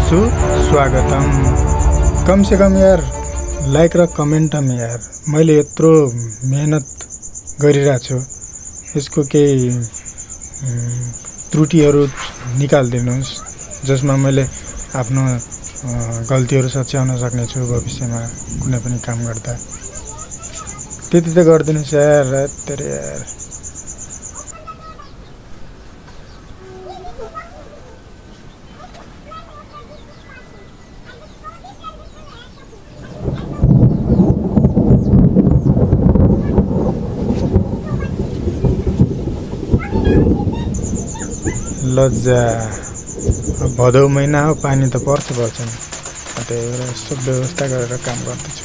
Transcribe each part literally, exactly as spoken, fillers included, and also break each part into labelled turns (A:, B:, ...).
A: सुस्वागतम। कम से कम यार लाइक र कमेन्टम यार मैले यत्रो मेहनत गरिरहेको छु, यसको केही त्रुटिहरू निकालिदिनुहोस् जसमा मैले आफ्नो गल्तीहरू सच्याउन सक्ने छु भविष्यमा कुनै पनि काम गर्दा। त्यति त गरिदिनुहोस् यार। तेरे यार लज्जा। भदौ महिना हो, पानी त पर्छ पर्छ नि, त्यही भएर यसो व्यवस्था गरेर काम गर्दैछु।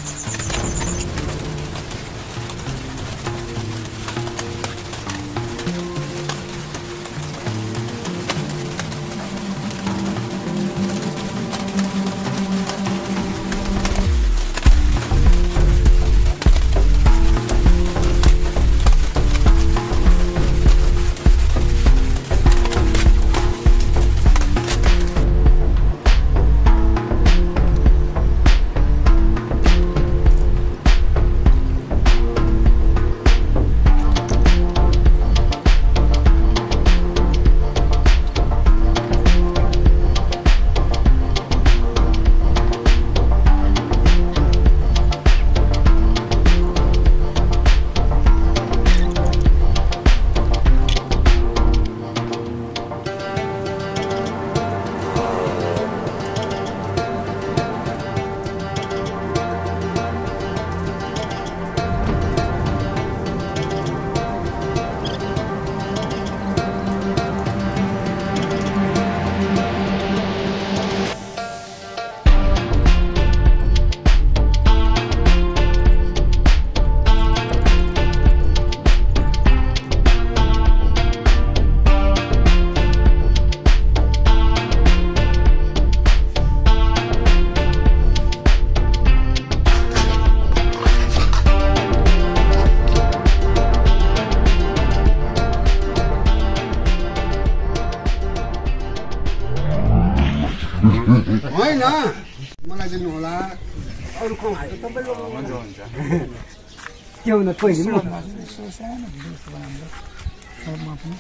B: होइन मलाई दिनु होला, अरू कमाएको तपाईले हुन्छ हुन्छ के हुन पहिले म सानो भिडियो बनाउँदा सबमा पनि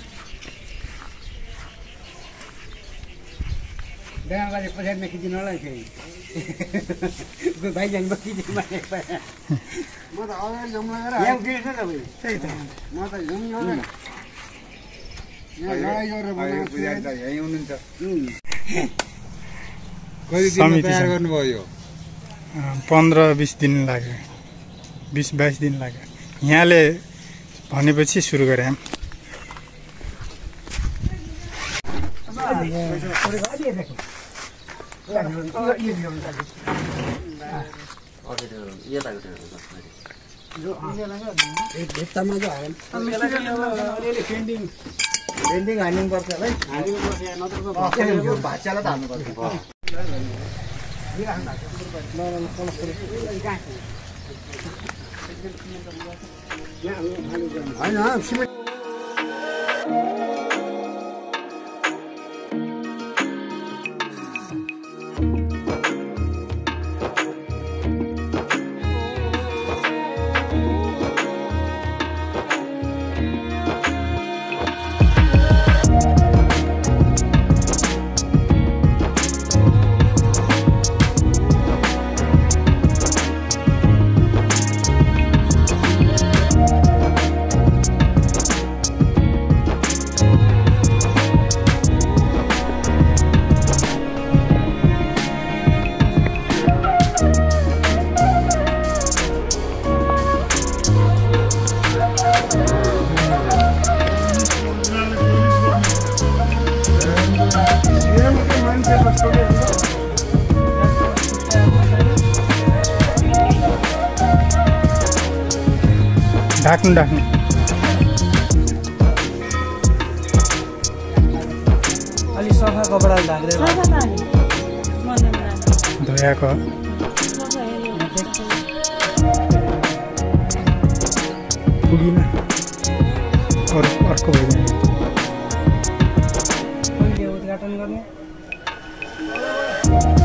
B: गाउँ गरे पछाडिमा खिचिनु होला फेरि भाइ जान बकी म त अगाडि जाउँ लागेर यहाँ उठिन्छ तपाईँ त्यही त म त जाउँ होला यहाँ लडाइ गरेर बनाएको पुजारी त यही हुनुहुन्छ। कति दिन तयार गर्नुभयो यो?
A: पन्ध्र बिस दिन लाग्यो, बिस बाइस दिन लाग्यो। यहाँले भनेपछि सुरु गरेँ।
B: पेन्टिङ हाल्नुपर्छ है, हाल्नुपर्छ नत्र भाषालाई त हाल्नुपर्छ। होइन सिमेन्ट
A: ढाक्नु ढाक्नु
B: अलि सफा कपडा ढाक्दै
A: धोयाको पुगिन अर्को अर्को भइदियो।
B: उद्घाटन गर्ने है